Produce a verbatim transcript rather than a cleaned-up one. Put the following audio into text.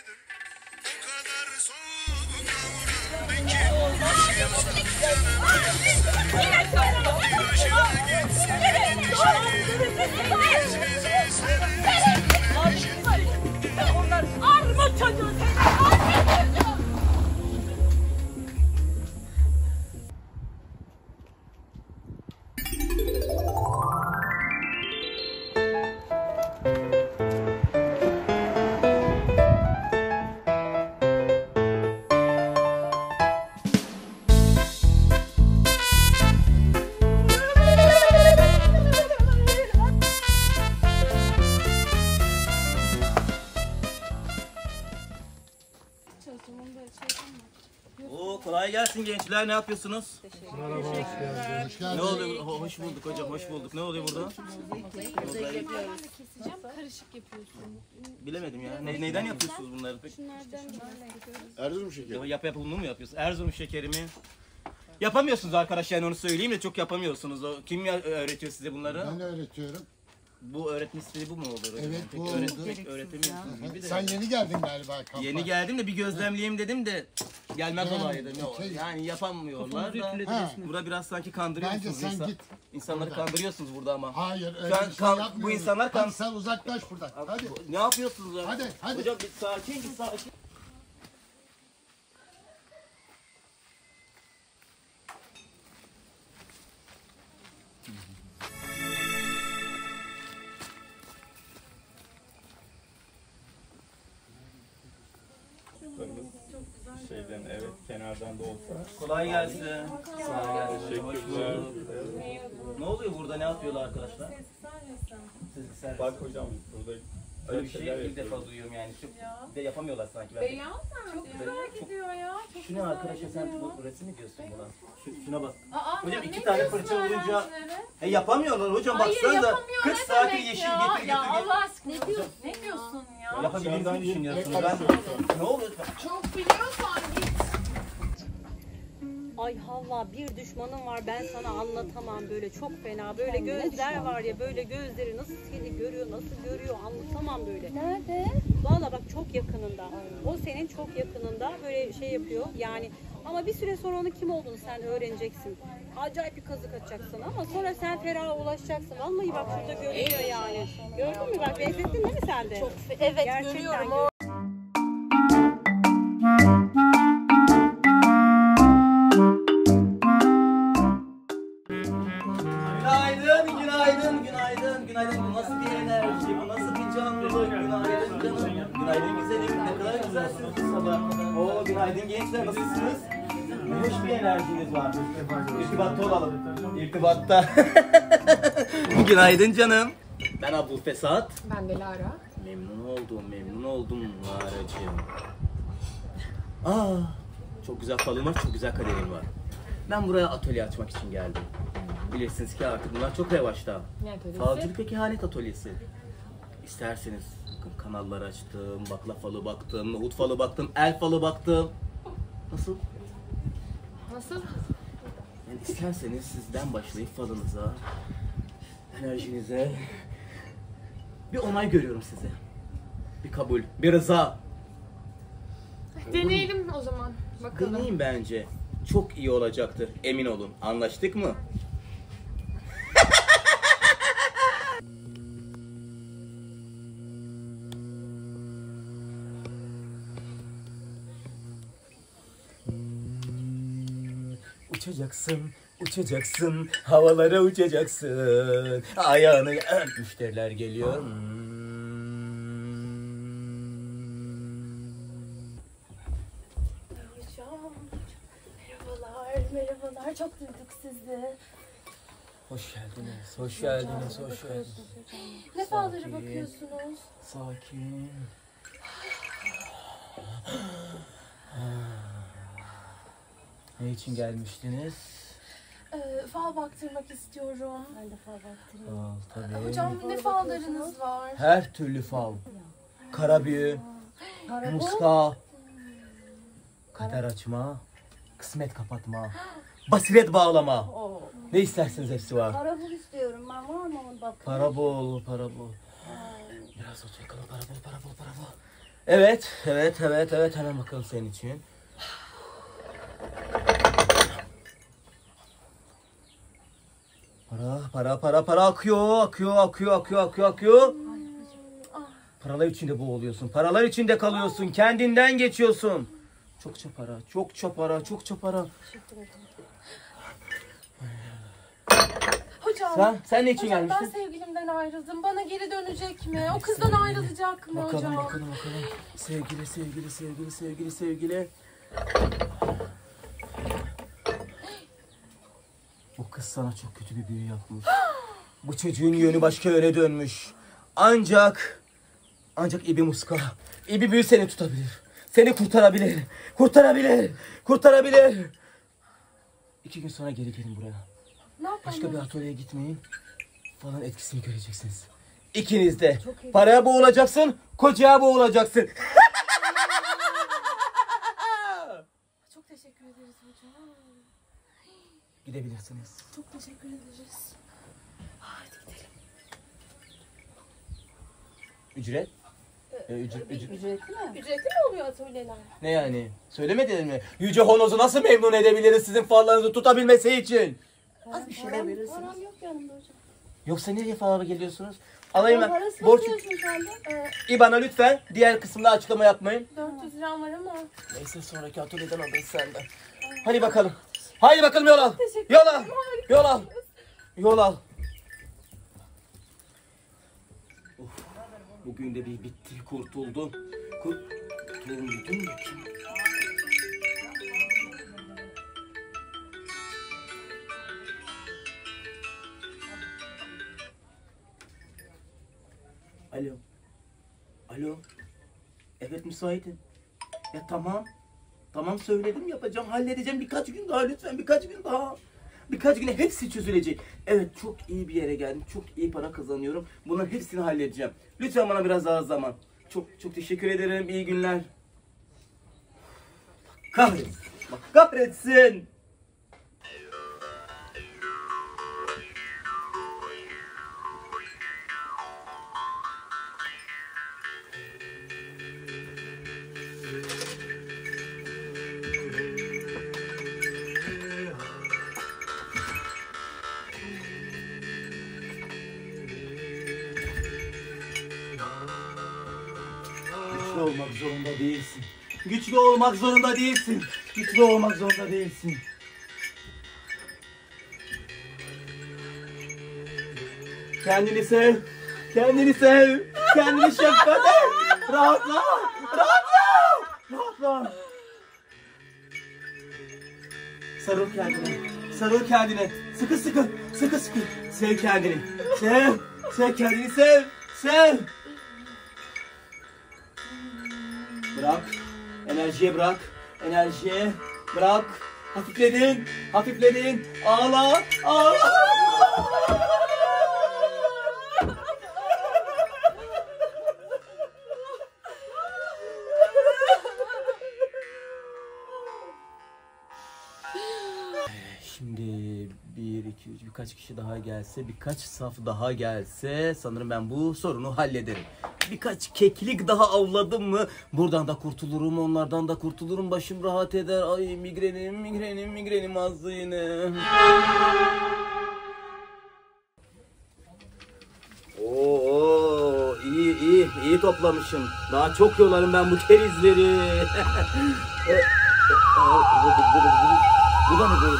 Onlar armut çocuğu seni, armut çocuğu. Oo, kolay gelsin gençler. Ne yapıyorsunuz? Merhaba, hoş geldiniz. Hoş Ne oluyor? Ho- Hoş bulduk hocam, hoş bulduk. Ne oluyor burada? Mozaik keseceğim, karışık yapıyorsun. Bilemedim ya. Ne, neyden yapıyorsunuz bunları peki? Şunlardan Erzurum şekeri. Yap yap bunu mu yapıyorsunuz? Erzurum şekeri mi? Yapamıyorsunuz arkadaşlar, yani onu söyleyeyim de çok yapamıyorsunuz. O kim ya- öğretiyor size bunları? Ben öğretiyorum. Bu öğretme stili bu mu olur hocam? Evet, Peki bu öğretmek, oldu. öğretemiyorsunuz gibi de. Sen yeni geldin galiba kampa. Yeni geldim de bir gözlemleyeyim dedim de gelmez Yani, olaydı. Ne o? şey- Yani yapamıyorlar da. Ha. Burada biraz sanki Bence kandırıyorsunuz sen insan. git. İnsanları Buradan. kandırıyorsunuz burada ama. Hayır öyle Şu an bir şey kan- bu yapmıyoruz. insanlar kan- Hadi sen uzaklaş buradan. Hadi. Ne yapıyorsunuz ya? Hadi, hadi. Hocam bir sakin, bir sakin. Şeyden evet kenardan da olsa. Kolay gelsin. Kolay gelsin. Hoş Teşekkürler. bulduk. Ne oluyor burada? Ne yapıyorlar arkadaşlar? Sezgisel. Bak hocam burada Öyle bir şey şeyler ilk defa yapıyoruz. duyuyorum yani. Çok bir de yapamıyorlar sanki. Ben. Beyaz çok güzel gidiyor ya. Çok Şu ne arkadaşlar, sen bu resim mi diyorsun buna? Şu, şuna bak. Aa, Hocam ne iki tane diyorsun fırça olunca öğrencilere? e, yapamıyorlar hocam, Hayır baksanıza. yapamıyor, kırk ne saattir demek yeşil ya? getir getir Ya getir. Allah aşkına ne diyorsun? Ne diyorsun ya? Yapabildiğinizi düşünüyorsunuz. Ben... Ne oluyor? Çok biliyorsan git. Ay Havva, bir düşmanım var, ben sana anlatamam, böyle çok fena, böyle gözler var ya, böyle gözleri nasıl seni görüyor, nasıl görüyor, anlatamam böyle. Nerede? Valla bak çok yakınında, o senin çok yakınında böyle şey yapıyor yani, ama bir süre sonra onun kim olduğunu sen öğreneceksin. Acayip bir kazık atacaksın ama sonra sen feraha ulaşacaksın. Vallahi bak şurada görünüyor yani. Gördün mü bak, benzettin değil mi sen de? Çok evet Gerçekten görüyorum. gör- Günaydın, günaydın, günaydın, günaydın. Bu nasıl bir enerji, bu nasıl bir canlılık? Günaydın canım. Günaydın güzelim, ne kadar güzelsiniz bu sabah. Oo, günaydın gençler, nasılsınız? Hoş bir enerjiniz var. İrtibatta olalım. İrtibatta. Günaydın canım. Ben Abu Fesat. Ben de Lara. Memnun oldum, memnun oldum Lara'cığım. Aa, çok güzel falım var, çok güzel kaderim var. Ben buraya atölye açmak için geldim. Bilirsiniz ki artık bunlar çok revaçta. Ne atölyesi? Falcılık ve kehanet atölyesi. İsterseniz bakın, kanallar açtım, bakla falı baktım, nohut falı baktım, el falı baktım. Nasıl? Nasıl? Yani isterseniz sizden başlayıp falınıza, enerjinize bir onay görüyorum size. Bir kabul, bir rıza. Deneyelim o zaman. Bakalım. Deneyin bence. Çok iyi olacaktır, emin olun. Anlaştık mı? Uçacaksın, uçacaksın, havalara uçacaksın. Ayağını öp, müşteriler geliyor. Hocam. Merhabalar, merhabalar. Çok duyduk sizi. Hoş geldiniz, hoş geldiniz, hoş geldiniz. Ne fallara bakıyorsunuz? Sakin. Ne için gelmiştiniz? Ee, fal baktırmak istiyorum. Ben de fal baktırayım. Al tabii. Hocam ne fallarınız var? Her türlü fal. Kara büyü, muska, kader açma, kısmet kapatma, basiret bağlama. Oo. Ne isterseniz hepsi var. Para bul istiyorum ben, var mı onun bakın? Para bol, para bol. Biraz otur yakala, para bol, para bol, para bol. Evet, evet, evet, evet. Hemen bakalım senin için. Para, para, para, para akıyor, akıyor, akıyor, akıyor, akıyor, akıyor. Paralar içinde boğuluyorsun. Paralar içinde kalıyorsun. Kendinden geçiyorsun. Çokça para, çokça para, çokça para. Hocam. Sen, sen ne için Hocam ben gelmiştin? sevgilimden ayrıldım. Bana geri dönecek mi? O kızdan ayrılacak mı Bakalım, hocam? bakalım, bakalım. Sevgili, sevgili, sevgili, sevgili, sevgili. Bu kız sana çok kötü bir büyü yapmış. Bu çocuğun yönü başka yöne dönmüş. Ancak, ancak İbi Muska, İbi büyü seni tutabilir. Seni kurtarabilir. Kurtarabilir. Kurtarabilir. İki gün sonra geri gelin buraya. Ne yapalım? Başka bir atölyeye gitmeyin. Falan etkisini göreceksiniz. İkiniz de. Paraya boğulacaksın, kocaya boğulacaksın. Çok teşekkür ederiz hocam. Gidebilirsiniz. Çok teşekkür ederiz. Hadi gidelim. Ücret? Ee, ücret, ücret. Ücretli mi? Ücretli mi oluyor atölyeler? Ne yani? Söylemediler mi? Yüce Honoz'u nasıl memnun edebiliriz sizin fallarınızı tutabilmesi için? Az bir şeyler Param, verirsiniz. param yok yanımda hocam. Yoksa nereye falan geliyorsunuz? Alayım ben. Parasını Borç. ödüyorsun sen de. Ee, İ bana lütfen. Diğer kısımda açıklama yapmayın. dört yüz liram var ama. Neyse sonraki atölyeden alırız senden. Hadi bakalım. Hadi bakalım yol al. Teşekkür Yol al. ederim, harika. Yol al. Yol al. Of, bugün de bir bitti. Kurtuldum. Kurtuldum. Alo. Alo. Evet müsaitim. Ya tamam. Tamam söyledim yapacağım halledeceğim birkaç gün daha lütfen birkaç gün daha. Birkaç güne hepsi çözülecek. Evet çok iyi bir yere geldim. Çok iyi para kazanıyorum. Bunların hepsini halledeceğim. Lütfen bana biraz daha zaman. Çok çok teşekkür ederim. İyi günler. Kahretsin. Bak kahretsin. Güçlü olmak zorunda değilsin. Güçlü olmak zorunda değilsin. Güçlü olmak zorunda değilsin. Kendini sev. Kendini sev. Kendini şefkat et. Rahatla. Rahatla. Rahatla. Sarıl kendine. Sarıl kendine. Sıkı sıkı. Sıkı sıkı. Sev kendini. Sev. Sev kendini sev. Sev. Bırak. Enerjiye bırak. Enerjiye bırak. Hafifledin. Hafifledin. Ağla. Ağla. Şimdi bir, iki, üç birkaç kişi daha gelse, birkaç saf daha gelse sanırım ben bu sorunu hallederim. Birkaç keklik daha avladım mı buradan da kurtulurum, onlardan da kurtulurum, başım rahat eder. Ay migrenim, migrenim, migrenim azdı yine. Oo, iyi iyi iyi toplamışım. Daha çok yolarım ben bu kerizleri. Bu da ne böyle?